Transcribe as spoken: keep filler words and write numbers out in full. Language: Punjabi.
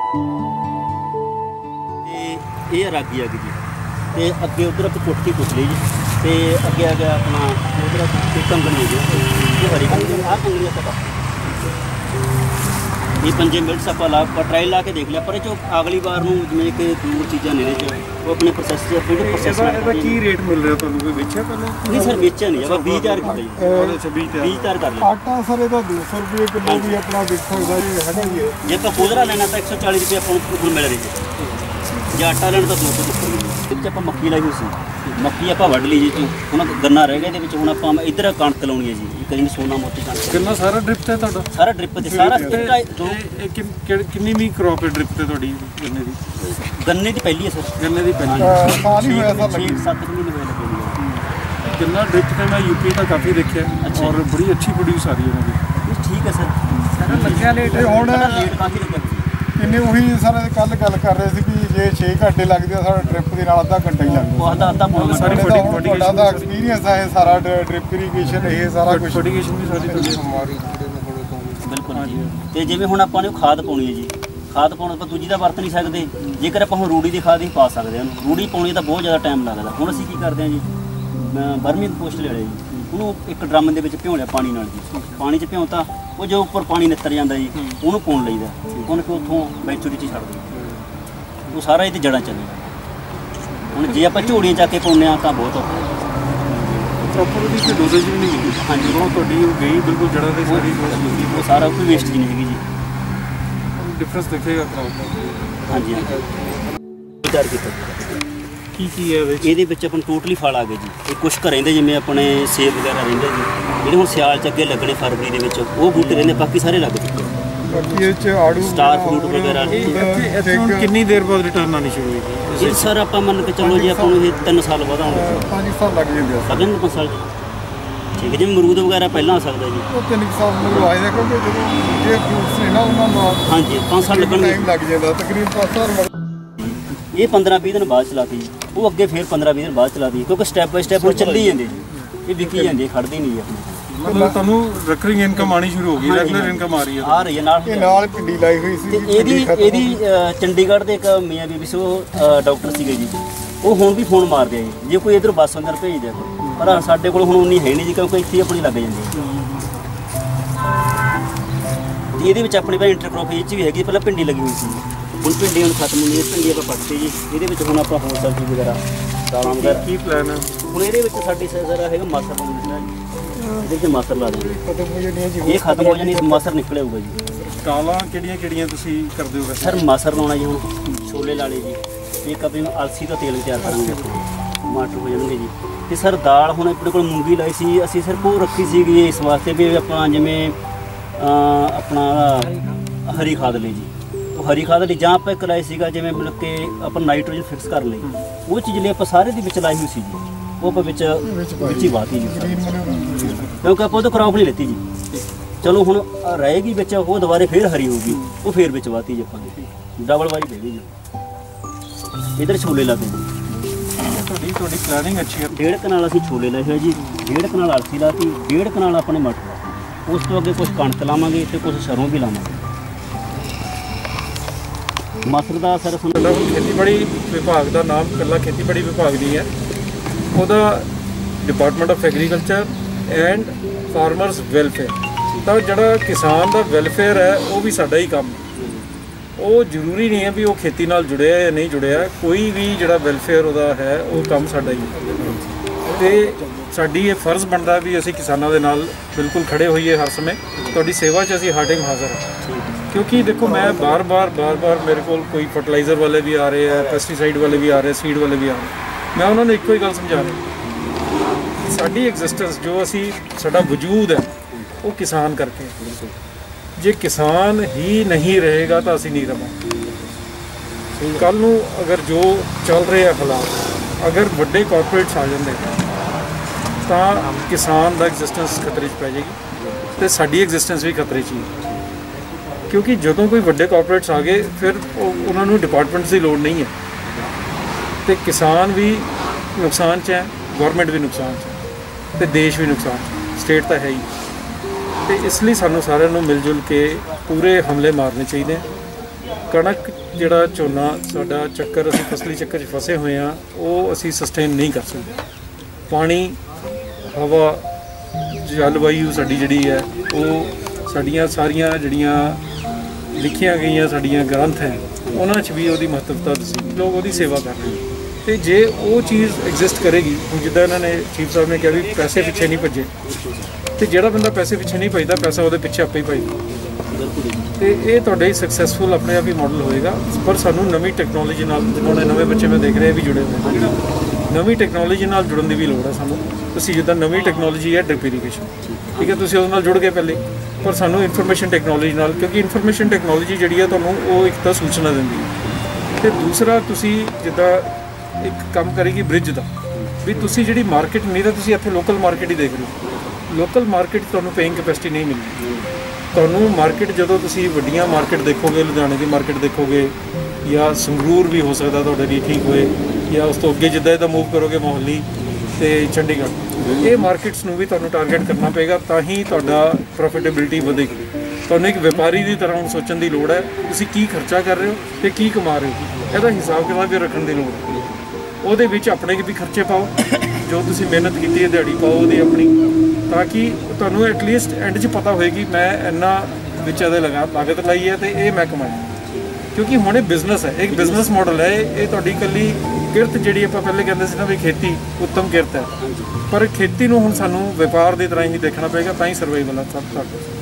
ये रागी आ गई जी, तो अगे उधर आप कोठी पुछ ली जी, तो अगे आ गया अपना उधर कंगनी जी, ये हरी कंगनी आ कंगनी आप ये पंजे मिनट्स आप ला ट्रायल ला के देख लिया, पर जो अगली बार में जिमें कि दूर चीज़ा लेने जो वो अपने प्रोसैस अपने प्रोसैस की रेट मिल रहा तुहानू कोई बेचा पहले? नहीं सर बेचा नहीं, अब बीस हज़ार कर बीस हज़ार कर लिया। आटा सर ये दो सौ रुपये किलो भी अपना देख सकता है जे आप खुदरा लेना तो एक सौ चालीस रुपये अपन मिल रही है, जे आटा लेना तो दो सौ रुपये। आप मक्की लाई हुई सी, मक्की आप वढ़ ली जी, हम गन्ना रह गया हम आप इधर कणक लानी है जी, कहीं सोना मोती कणक कितना सारा ड्रिप है तुहाडा? सारा ड्रिप से सारा कितनी भी क्रॉप है ड्रिप से तुहाडी गन्ने दी? गन्ने की पहली है सर, गन्ने की पहली साल ही होया सर लगी सत्त महीने होए लगे। गन्ना ड्रिप से मैं यूपी का काफ़ी देखा और बड़ी अच्छी प्रोड्यूस आ रही है उन्होंने। ठीक है सर, सर लग्या लेट ਹੁਣ लेट काफ़ी लगे ਕਿੰਨੇ ਉਹੀ ਸਰ ਕੱਲ ਗੱਲ ਕਰ ਰਹੇ ਸੀ ਕਿ ਜੇ ਛੇ ਘੰਟੇ ਲੱਗਦੇ ਆ ਸਾਡਾ ਡ੍ਰਿਪ ਦੇ ਨਾਲ ਅੱਧਾ ਘੰਟਾ ਹੀ ਲੱਗਦਾ। ਉਹ ਅੱਧਾ ਅੱਧਾ ਪੌਣਾ ਸਾਰੀ ਤੁਹਾਡਾ ਦਾ ਐਕਸਪੀਰੀਅੰਸ ਹੈ ਸਾਰਾ ਡ੍ਰਿਪ ਇਰੀਗੇਸ਼ਨ ਇਹ ਸਾਰਾ ਕੁਝ ਫਰਟੀਗੇਸ਼ਨ ਵੀ ਸਾਰੀ ਤੁਹਾਡੀ ਬਿਲਕੁਲ ਜੀ। ਤੇ ਜਿਵੇਂ ਹੁਣ ਆਪਾਂ ਨੇ ਖਾਦ ਪਾਉਣੀ ਹੈ ਜੀ, ਖਾਦ ਪਾਉਣ ਆਪਾਂ ਦੂਜੀ ਦਾ ਵਰਤ ਨਹੀਂ ਸਕਦੇ, ਜੇਕਰ ਆਪਾਂ ਹੁਣ ਰੂੜੀ ਦੀ ਖਾਦ ਹੀ ਪਾ ਸਕਦੇ ਹਾਂ, ਰੂੜੀ ਪਾਉਣੀ ਤਾਂ ਬਹੁਤ ਜ਼ਿਆਦਾ ਟਾਈਮ ਲੱਗਦਾ। ਹੁਣ ਅਸੀਂ ਕੀ ਕਰਦੇ ਹਾਂ ਜੀ, ਬਰਮੀ ਕੰਪੋਸਟ ਲੈ ਲਿਆ ਜੀ, ਉਹਨੂੰ ਇੱਕ ਡਰਮ ਦੇ ਵਿੱਚ ਭਿਉਂ ਲਿਆ ਪਾਣੀ ਨਾਲ ਜੀ, ਪਾਣੀ 'ਚ ਭਿਉਂਤਾ ਉਹ ਜੋ ਉੱਪਰ ਪਾਣੀ ਨਿੱਤਰ ਜਾਂਦਾ ਜੀ ਉਹਨੂੰ ਪਾਉਣ ਲਈਦਾ, ਉਹਨੂੰ ਕਿ ਉੱਥੋਂ ਬੈਂਚੂਰੀ 'ਚ ਛੱਡ ਦਿੰਦੇ, ਉਹ ਸਾਰਾ ਇਹਦੇ ਜੜ੍ਹਾਂ ਚੱਲੇ। ਹੁਣ ਜੇ ਆਪਾਂ ਝੋੜੀਆਂ ਚੱਕ ਕੇ ਪਾਉਂਦੇ ਹਾਂ ਤਾਂ ਬਹੁਤ ਔਖਾ, ਪ੍ਰੋਪਰ ਉਹਦੀ ਕੋਈ ਡੋਜ਼ੇਜ ਵੀ ਨਹੀਂ ਮਿਲਦੀ। ਹਾਂਜੀ ਉਹ ਤੁਹਾਡੀ ਉਹ ਗਈ ਬਿਲਕੁਲ ਜੜ੍ਹਾਂ ਦੇ ਸਾਰੀ ਉਹ ਸਾਰਾ ਕੋਈ ਵੇਸਟ ਜੀ ਨਹੀਂ ਹੈਗੀ ਜੀ। ਡਿਫਰੈਂਸ ਦਿਖੇਗਾ ਹਾਂਜੀ ਹਾਂਜੀ ਵਿਚਾਰ ਕੀਤਾ ਕੀ ਕੀ ਹੈ ਇਹਦੇ ਵਿੱਚ ਆਪਾਂ ਟੋਟਲੀ ਫਲ ਆ ਗਏ ਜੀ। ਇਹ ਕੁਛ ਘਰ ਰਹਿੰਦੇ ਜਿਵੇਂ ਆਪਣੇ ਸੇਬ ਵਗੈਰਾ ਰਹਿੰਦੇ ਜੀ, ਜਿਹੜੇ ਹੁਣ ਸਿਆਲ 'ਚ ਅੱਗੇ ਲੱਗਣੇ ਫਰਵਰੀ ਦੇ ਵਿੱਚ, ਉਹ ਬੂਟੇ ਰਹਿੰਦੇ, ਬਾਕੀ ਸਾਰੇ ਲੱਗ ਚੁੱਕੇ। ਬਾਕੀ ਇਹ 'ਚ ਆੜੂ ਸਟਾਰ ਫਰੂਟ ਵਗੈਰਾ ਕਿੰਨੀ ਦੇਰ ਬਾਅਦ ਰਿਟਰਨ ਆਉਣੀ ਸ਼ੁਰੂ ਹੋਈ? ਇਹ ਸਰ ਆਪਾਂ ਮੰਨ ਕੇ ਚੱਲੋ ਜੀ ਆਪਾਂ ਨੂੰ ਇਹ ਤਿੰਨ ਸਾਲ ਬਾਅਦ ਆਉਂਦੇ ਪੰਜ ਸਾਲ ਲੱਗ ਜਾਂਦੇ ਆ ਲੱਗ ਜਾਂਦੇ ਪੰਜ ਸਾਲ ਜੀ। ਠੀਕ ਹੈ, ਜਿਵੇਂ ਅਮਰੂਦ ਵਗੈਰਾ ਪਹਿਲਾਂ ਆ ਸਕਦਾ ਜੀ, ਉਹ ਤਿੰਨ ਸਾਲ ਮਗਰੋਂ ਆਏ ਨੇ ਕਿਉਂਕਿ ਜਦੋਂ ਜੇ ਫਰੂਟਸ ਨੇ ਨਾ ਉਹਨਾਂ ਦਾ ਹਾਂਜੀ ਪੰਜ ਸਾਲ ਲੱਗਣਗੇ, ਟਾਈਮ ਲੱਗ ਜਾਂਦਾ ਤਕਰੀਬਨ ਪੰਜ ਸਾਲ। ਇਹ ਪੰਦਰਾਂ ਵੀਹ ਦਿਨ ਬਾਅਦ ਚਲਾਤੀ ਜੀ, ਉਹ ਅੱਗੇ ਫਿਰ ਪੰਦਰਾਂ ਵੀਹ ਦਿਨ ਬਾਅਦ ਚਲਾਤੀ, ਕਿਉਂਕਿ ਸਟੈਪ ਬਾਈ ਸਟੈਪ ਉਹ ਚੱਲੀ ਜਾਂਦੀ ਜੀ, ਇਹ ਵਿਕੀ ਜਾਂਦੀ ਹੈ, ਖੜਦੀ ਨਹੀਂ ਜੀ ਆਪਣੀ। ਮਤਲਬ ਤੁਹਾਨੂੰ ਰੈਕਰਿੰਗ ਇਨਕਮ ਆਣੀ ਸ਼ੁਰੂ ਹੋ ਗਈ, ਰੈਗੂਲਰ ਇਨਕਮ ਆ ਰਹੀ ਹੈ ਆ ਰਹੀ ਹੈ ਨਾਲ। ਇਹ ਨਾਲ ਪਿੰਡੀ ਲਾਈ ਹੋਈ ਸੀ ਤੇ ਇਹਦੀ ਇਹਦੀ ਚੰਡੀਗੜ੍ਹ ਦੇ ਇੱਕ ਮੀਆਂ ਬੀਬੀ ਸੀ, ਉਹ ਡਾਕਟਰ ਸੀਗੇ ਜੀ, ਉਹ ਹੁਣ ਵੀ ਫੋਨ ਮਾਰਦੇ ਆ ਜੀ, ਜੇ ਕੋਈ ਇੱਧਰ ਬੱਸ ਅੰਦਰ ਭੇਜ ਦਿਆ, ਪਰ ਸਾਡੇ ਕੋਲ ਹੁਣ ਉਨੀ ਹੈ ਨਹੀਂ ਜੀ, ਕਿਉਂਕਿ ਇੱਥੇ ਆਪਣੀ ਲੱਗ ਜਾਂਦੀ ਹੈ। ਤੇ ਇਹਦੇ ਵਿੱਚ ਆਪਣੀ ਭਾਈ ਇੰਟਰਕ੍ਰੋਪ ਇਹ 'ਚ ਵੀ ਹੈਗੀ, ਪਹਿਲਾਂ ਭਿੰਡੀ ਲੱਗੀ ਹੋਈ ਸੀ, ਹੁਣ ਭਿੰਡੀ ਹੁਣ ਖਤਮ ਹੁੰਦੀ ਹੈ, ਭਿੰਡੀ ਆਪਾਂ ਪੱਟਤੀ ਜੀ। ਇਹਦੇ ਵਿੱਚ ਹੁਣ ਆਪਾਂ ਹੋਰ ਸਬਜ਼ੀ ਵਗੈਰਾ ਦਾਲਾਂ ਵਗੈਰਾ ਕੀ ਪਲਾਨ ਹੈ ਹੁਣ ਇਹਦੇ ਵਿੱਚ? ਸਾਡੀ ਸਰ ਹੈਗਾ ਮਾਸਰ ਲਾਉਣਾ ਜੀ, ਇਹਦੇ ਵਿੱਚ ਮਾਸਰ ਲਾ ਦੇਵਾਂਗੇ, ਇਹ ਖਤਮ ਹੋ ਜਾਣੀ ਮਾਸਰ ਨਿਕਲੇ ਹੋਊਗਾ ਜੀ। ਦਾਲਾਂ ਕਿਹੜੀਆਂ ਕਿਹੜੀਆਂ ਤੁਸੀਂ ਕਰਦੇ ਹੋ ਸਰ ਮਾਸਰ ਲਾਉਣਾ ਜੀ, ਹੁਣ ਛੋਲੇ ਲਾ ਲਏ ਜੀ, ਇੱਕ ਆਪਣੀ ਅਲਸੀ ਦਾ ਤੇਲ ਤਿਆਰ ਕਰਾਂਗੇ, ਟਮਾਟਰ ਹੋ ਜਾਣਗੇ ਜੀ। ਤੇ ਸਰ ਦਾਲ ਹੁਣ ਆਪਣੇ ਕੋਲ ਮੂੰਗੀ ਲਾਈ ਸੀ, ਅਸੀਂ ਸਿਰਫ ਉਹ ਰੱਖੀ ਸੀਗੀ ਇਸ ਵਾਸਤੇ ਵੀ ਆਪਣਾ ਜਿਵੇਂ ਆਪਣਾ ਹਰੀ ਖਾਦ ਲਈ ਜੀ, ਉਹ ਹਰੀ ਖਾਦ ਲਈ ਜਾਂ ਆਪਾਂ ਇੱਕ ਲਾਈ ਸੀਗਾ ਜਿਵੇਂ ਮਤਲਬ ਕਿ ਆਪਾਂ ਨਾਈਟ੍ਰੋਜਨ ਫਿਕਸ ਕਰ ਲਈ, ਉਹ ਚੀਜ਼ ਲਈ ਆਪਾਂ ਸਾਰੇ ਦੇ ਵਿੱਚ ਲਾਈ ਹੋਈ ਸੀ ਜੀ, ਉਹ ਆਪਾਂ ਵਿੱਚ ਵਿੱਚ ਹੀ ਵਾਤੀ ਜੀ, ਕਿਉਂਕਿ ਆਪਾਂ ਉਹ ਤੋਂ ਕ੍ਰੌਪ ਨਹੀਂ ਲੈਤੀ ਜੀ। ਚਲੋ ਹੁਣ ਰਹੇਗੀ ਵਿੱਚ, ਉਹ ਦੁਬਾਰੇ ਫੇਰ ਹਰੀ ਹੋਊਗੀ, ਉਹ ਫੇਰ ਵਿੱਚ ਵਾਤੀ ਜੀ ਆਪਾਂ ਨੇ, ਡਬਲ ਵਾਰੀ ਦੇ ਗਈ ਜੀ। ਇੱਧਰ ਛੋਲੇ ਲਾ ਦੇ ਜੀ, ਤੁਹਾਡੀ ਤੁਹਾਡੀ ਪਲੈਨਿੰਗ ਅੱਛੀ ਹੈ। ਡੇਢ ਕਨਾਲ ਅਸੀਂ ਛੋਲੇ ਲਾਏ ਹੋਏ ਜੀ, ਡੇਢ ਕਨਾਲ ਅਲਸੀ ਲਾਤੀ, ਡੇਢ ਕਨਾਲ ਆਪਣੇ ਮਟਰ ਲਾਤੀ, ਉਸ ਤੋਂ ਅੱਗੇ ਕੁਝ ਕਣਕ ਲਾਵਾਂਗੇ ਤੇ ਕੁਝ ਸਰੋਂ ਵੀ ਲਾਵਾਂਗੇ। ਮਸਰ ਦਾ ਸਰ ਪਹਿਲਾਂ ਖੇਤੀਬਾੜੀ ਵਿਭਾਗ ਦਾ ਨਾਮ ਇਕੱਲਾ ਖੇਤੀਬਾੜੀ ਵਿਭਾਗ ਨਹੀਂ ਹੈ, ਉਹਦਾ department of agriculture and farmers welfare, ਤਾਂ ਜਿਹੜਾ ਕਿਸਾਨ ਦਾ ਵੈਲਫੇਅਰ ਹੈ ਉਹ ਵੀ ਸਾਡਾ ਹੀ ਕੰਮ ਹੈ। ਉਹ ਜ਼ਰੂਰੀ ਨਹੀਂ ਹੈ ਵੀ ਉਹ ਖੇਤੀ ਨਾਲ ਜੁੜਿਆ ਜਾਂ ਨਹੀਂ ਜੁੜਿਆ, ਕੋਈ ਵੀ ਜਿਹੜਾ ਵੈਲਫੇਅਰ ਉਹਦਾ ਹੈ ਉਹ ਕੰਮ ਸਾਡਾ ਹੀ ਹੈ। ਤੇ ਸਾਡੀ ਇਹ ਫਰਜ਼ ਬਣਦਾ ਵੀ ਅਸੀਂ ਕਿਸਾਨਾਂ ਦੇ ਨਾਲ ਬਿਲਕੁਲ ਖੜੇ ਹੋਈਏ ਹਰ ਸਮੇਂ, ਤੁਹਾਡੀ ਸੇਵਾ 'ਚ ਅਸੀਂ ਹਰ ਟਾਈਮ ਹਾਜ਼ਰ ਹਾਂ। ਕਿਉਂਕਿ ਦੇਖੋ ਮੈਂ ਬਾਰ ਬਾਰ ਬਾਰ ਬਾਰ ਮੇਰੇ ਕੋਲ ਕੋਈ ਫਰਟੀਲਾਈਜ਼ਰ ਵਾਲੇ ਵੀ ਆ ਰਹੇ ਹੈ, ਪੈਸਟੀਸਾਈਡ ਵਾਲੇ ਵੀ ਆ ਰਹੇ, ਸੀਡ ਵਾਲੇ ਵੀ ਆ ਰਹੇ, ਮੈਂ ਉਹਨਾਂ ਨੂੰ ਇੱਕੋ ਹੀ ਗੱਲ ਸਮਝਾ ਰਿਹਾ, ਸਾਡੀ ਐਗਜ਼ਿਸਟੈਂਸ ਜੋ ਅਸੀਂ ਸਾਡਾ ਵਜੂਦ ਹੈ ਉਹ ਕਿਸਾਨ ਕਰਕੇ, ਜੇ ਕਿਸਾਨ ਹੀ ਨਹੀਂ ਰਹੇਗਾ ਤਾਂ ਅਸੀਂ ਨਹੀਂ ਰਵਾਂਗੇ। ਕੱਲ੍ਹ ਨੂੰ ਅਗਰ ਜੋ ਚੱਲ ਰਹੇ ਹਾਲਾਤ, ਅਗਰ ਵੱਡੇ ਕਾਰਪੋਰੇਟਸ ਆ ਜਾਂਦੇ ਤਾਂ ਕਿਸਾਨ ਦਾ ਐਗਜ਼ਿਸਟੈਂਸ ਖਤਰੇ 'ਚ ਪੈ ਜਾਏਗੀ ਤੇ ਸਾਡੀ ਐਗਜ਼ਿਸਟੈਂਸ ਵੀ ਖਤਰੇ 'ਚ ਹੀ, ਕਿਉਂਕਿ ਜਦੋਂ ਕੋਈ ਵੱਡੇ ਕਾਰਪੋਰੇਟਸ ਆ ਗਏ ਫਿਰ ਉਹਨਾਂ ਨੂੰ ਡਿਪਾਰਟਮੈਂਟਸ ਦੀ ਲੋੜ ਨਹੀਂ ਹੈ, ਤੇ ਕਿਸਾਨ ਵੀ ਨੁਕਸਾਨ 'ਚ ਹੈ, ਗੌਰਮੈਂਟ ਵੀ ਨੁਕਸਾਨ 'ਚ ਹੈ, ਤੇ ਦੇਸ਼ ਵੀ ਨੁਕਸਾਨ 'ਚ, ਸਟੇਟ ਤਾਂ ਹੈ ਹੀ। ਤੇ ਇਸ ਲਈ ਸਾਨੂੰ ਸਾਰਿਆਂ ਨੂੰ ਮਿਲ ਜੁਲ ਕੇ ਪੂਰੇ ਹਮਲੇ ਮਾਰਨੇ ਚਾਹੀਦੇ, ਕਣਕ ਜਿਹੜਾ ਝੋਨਾ ਸਾਡਾ ਚੱਕਰ ਅਸੀਂ ਫਸਲੀ ਚੱਕਰ 'ਚ ਫਸੇ ਹੋਏ ਹਾਂ ਉਹ ਅਸੀਂ ਸਸਟੇਨ ਨਹੀਂ ਕਰ ਸਕਦੇ। ਪਾਣੀ, ਹਵਾ, ਜਲਵਾਯੂ ਸਾਡੀ ਜਿਹੜੀ ਹੈ ਉਹ ਸਾਡੀਆਂ ਸਾਰੀਆਂ ਜਿਹੜੀਆਂ ਲਿਖੀਆਂ ਗਈਆਂ ਸਾਡੀਆਂ ਗ੍ਰੰਥ ਹੈ ਉਹਨਾਂ 'ਚ ਵੀ ਉਹਦੀ ਮਹੱਤਵਤਾ ਦੱਸੀ, ਲੋਕ ਉਹਦੀ ਸੇਵਾ ਕਰ ਰਹੇ ਨੇ। ਤੇ ਜੇ ਉਹ ਚੀਜ਼ ਐਗਜ਼ਿਸਟ ਕਰੇਗੀ, ਹੁਣ ਜਿੱਦਾਂ ਇਹਨਾਂ ਨੇ ਚੀਫ ਸਾਹਿਬ ਨੇ ਕਿਹਾ ਵੀ ਪੈਸੇ ਪਿੱਛੇ ਨਹੀਂ ਭੱਜੇ, ਤੇ ਜਿਹੜਾ ਬੰਦਾ ਪੈਸੇ ਪਿੱਛੇ ਨਹੀਂ ਭੱਜਦਾ ਪੈਸਾ ਉਹਦੇ ਪਿੱਛੇ ਆਪੇ ਹੀ ਭੱਜਦਾ। ਤੇ ਇਹ ਤੁਹਾਡੇ ਸਕਸੈਸਫੁਲ ਆਪਣੇ ਆਪ ਹੀ ਮਾਡਲ ਹੋਏਗਾ। ਪਰ ਸਾਨੂੰ ਨਵੀਂ ਟੈਕਨੋਲੋਜੀ ਨਾਲ, ਜਿਵੇਂ ਨਵੇਂ ਬੱਚੇ ਮੈਂ ਦੇਖ ਰਿਹਾ ਵੀ ਜੁੜੇ ਹੋਏ ਨੇ, ਨਵੀਂ ਟੈਕਨੋਲੋਜੀ ਨਾਲ ਜੁੜਨ ਦੀ ਵੀ ਲੋੜ ਹੈ ਸਾਨੂੰ। ਤੁਸੀਂ ਜਿੱਦਾਂ ਨਵੀਂ ਟੈਕਨੋਲੋਜੀ ਹੈ ਡ੍ਰਿਪ ਇਰੀਗੇਸ਼ਨ, ਠੀਕ ਹੈ, ਤੁਸੀਂ ਉਹਦੇ ਨਾਲ ਜੁੜ ਗਏ ਪਹਿਲੇ, ਪਰ ਸਾਨੂੰ ਇਨਫੋਰਮੇਸ਼ਨ ਟੈਕਨੋਲੋਜੀ ਨਾਲ, ਕਿਉਂਕਿ ਇਨਫੋਰਮੇਸ਼ਨ ਟੈਕਨੋਲੋਜੀ ਜਿਹੜੀ ਹੈ ਤੁਹਾਨੂੰ ਉਹ ਇੱਕ ਤਾਂ ਸੂਚਨਾ ਦਿੰਦੀ ਹੈ, ਤੇ ਦੂਸਰਾ ਤੁਸੀਂ ਜਿੱਦਾਂ ਇੱਕ ਕੰਮ ਕਰੇਗੀ ਬ੍ਰਿਜ ਦਾ, ਵੀ ਤੁਸੀਂ ਜਿਹੜੀ ਮਾਰਕੀਟ, ਨਹੀਂ ਤਾਂ ਤੁਸੀਂ ਇੱਥੇ ਲੋਕਲ ਮਾਰਕੀਟ ਹੀ ਦੇਖ ਰਹੇ ਹੋ, ਲੋਕਲ ਮਾਰਕੀਟ ਤੁਹਾਨੂੰ ਪੇਇੰਗ ਕੈਪੈਸਿਟੀ ਨਹੀਂ ਮਿਲਦੀ। ਤੁਹਾਨੂੰ ਮਾਰਕੀਟ ਜਦੋਂ ਤੁਸੀਂ ਵੱਡੀਆਂ ਮਾਰਕੀਟ ਦੇਖੋਗੇ, ਲੁਧਿਆਣੇ ਦੀ ਮਾਰਕੀਟ ਦੇਖੋਗੇ, ਜਾਂ ਸੰਗਰੂਰ ਵੀ ਹੋ ਸਕਦਾ ਤੁਹਾਡੇ ਲਈ ਠੀਕ ਹੋਏ, ਜਾਂ ਉਸ ਤੋਂ ਅੱਗੇ ਜਿੱਦਾਂ ਇਹਦਾ ਮੂਵ ਕਰੋਗੇ ਮੋਹਾਲੀ ਤੇ ਚੰਡੀਗੜ੍ਹ, ਇਹ ਮਾਰਕੀਟਸ ਨੂੰ ਵੀ ਤੁਹਾਨੂੰ ਟਾਰਗੇਟ ਕਰਨਾ ਪਏਗਾ, ਤਾਂ ਹੀ ਤੁਹਾਡਾ ਪ੍ਰੋਫਿਟੇਬਿਲਿਟੀ ਵਧੇਗੀ। ਤੁਹਾਨੂੰ ਇੱਕ ਵਪਾਰੀ ਦੀ ਤਰ੍ਹਾਂ ਹੁਣ ਸੋਚਣ ਦੀ ਲੋੜ ਹੈ, ਤੁਸੀਂ ਕੀ ਖਰਚਾ ਕਰ ਰਹੇ ਹੋ ਤੇ ਕੀ ਕਮਾ ਰਹੇ ਹੋ, ਇਹਦਾ ਹਿਸਾਬ ਕਿਤਾਬ ਵੀ ਰੱਖਣ ਦੀ ਲੋੜ ਹੈ। ਉਹਦੇ ਵਿੱਚ ਆਪਣੇ ਵੀ ਖਰਚੇ ਪਾਓ, ਜੋ ਤੁਸੀਂ ਮਿਹਨਤ ਕੀਤੀ ਹੈ ਦਿਹਾੜੀ ਪਾਓ ਉਹਦੀ ਆਪਣੀ, ਤਾਂ ਕਿ ਤੁਹਾਨੂੰ ਐਟਲੀਸਟ ਐਂਡ 'ਚ ਪਤਾ ਹੋਏਗੀ ਮੈਂ ਇੰਨਾ ਵਿੱਚ ਇਹਦੇ ਲਗਾ ਲਾਗਤ ਲਾਈ ਹੈ ਤੇ ਇਹ ਮੈਂ ਕਮਾਇਆ। ਕਿਉਂਕਿ ਹੁਣ ਇਹ ਬਿਜ਼ਨਸ ਹੈ, ਇੱਕ ਬਿਜ਼ਨਸ ਮਾਡਲ ਹੈ ਇਹ। ਤੁਹਾਡੀ ਇਕੱਲੀ ਕਿਰਤ ਜਿਹੜੀ ਆਪਾਂ ਪਹਿਲੇ ਕਹਿੰਦੇ ਸੀ ਨਾ ਵੀ ਖੇਤੀ ਉੱਤਮ ਕਿਰਤ ਹੈ, ਪਰ ਖੇਤੀ ਨੂੰ ਹੁਣ ਸਾਨੂੰ ਵਪਾਰ ਦੀ ਤਰ੍ਹਾਂ ਹੀ ਦੇਖਣਾ ਪਏਗਾ, ਤਾਂ ਹੀ ਸਰਵਾਈਵਲ ਹੈ ਸਭ ਤੱਕ।